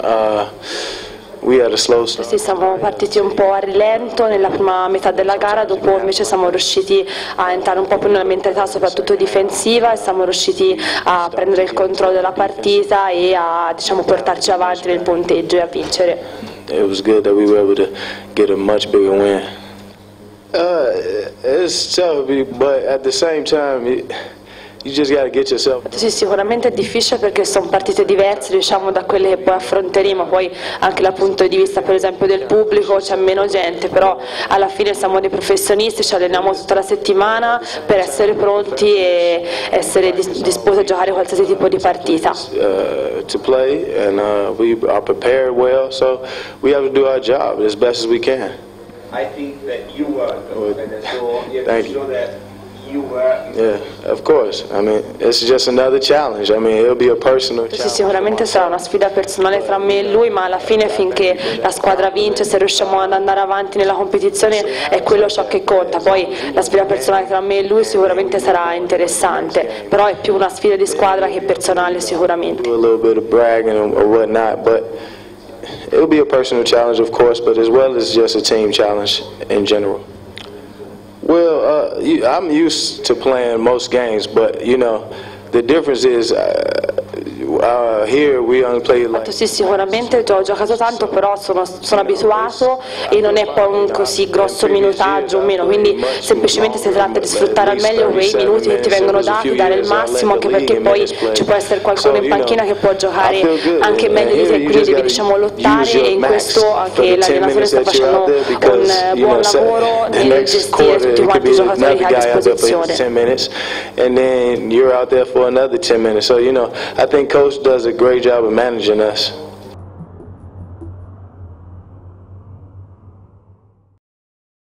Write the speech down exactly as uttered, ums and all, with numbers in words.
Uh, we had a slow start. Sì, siamo partiti un po' a rilento nella prima metà della gara, dopo invece siamo riusciti a entrare un po' più nella mentalità soprattutto difensiva e siamo riusciti a prendere il controllo della partita e a, diciamo, portarci avanti nel punteggio e a vincere. It was good that we were able to get a much bigger win. Uh, it's tough, but at the same time, it, you just got to get yourself. Sì, sicuramente è difficile perché sono partite diverse, diciamo, da quelle che poi affronteremo, poi anche dal punto di vista per esempio del pubblico c'è meno gente, però alla fine siamo dei professionisti, ci alleniamo tutta la settimana per essere pronti e essere disposti a giocare qualsiasi tipo di partita. Uh, to play and uh, we are prepared well, so we have to do our job as best as we can. I think that you were, and so you have Thank to you. show that you were. Yeah, of course. I mean, it's just another challenge. I mean, it'll be a personal Sì, challenge. sicuramente sarà una sfida personale tra me e lui, ma alla fine finché la squadra vince, se riusciamo ad andare avanti nella competizione è quello ciò che conta. Poi la sfida personale tra me e lui sicuramente sarà interessante, però è più una sfida di squadra che personale sicuramente. Do a little bit of bragging or whatnot, but it'll be a personal challenge, of course, but as well as just a team challenge in general. Well, uh, you, I'm used to playing most games, but you know, the difference is uh, uh, here we only play like. Sì, sicuramente ho giocato tanto, però sono, sono abituato e non è poi un così grosso minutaggio o meno, quindi semplicemente si tratta di sfruttare al meglio quei minuti che ti vengono dati, dare il massimo, anche perché poi ci può essere qualcuno in panchina che può giocare anche meglio di te, quindi devi, diciamo, lottare, e in questo anche l'allenatore sta facendo un buon lavoro nel gestire tutti quanti i giocatori che ha a disposizione. And then you're out there for another ten minutes. So, you know, I think Coach does a great job of managing us.